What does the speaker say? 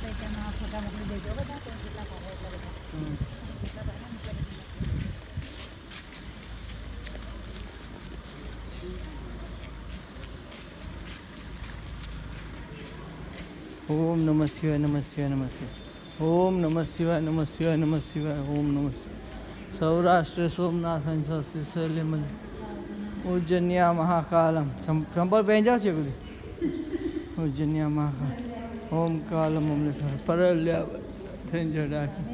ओम नमः शिवाय नमः शिवाय नमः शिवाय ओम नमः शिवाय नमः शिवाय नमः शिवाय ओम नमः शिवाय सौराष्ट्र सोमनाथ शैल्यम उज्जैनिया महाकालम चंपल पहन जाओ छे उज्जैनिया महाकाल ओम कालम पर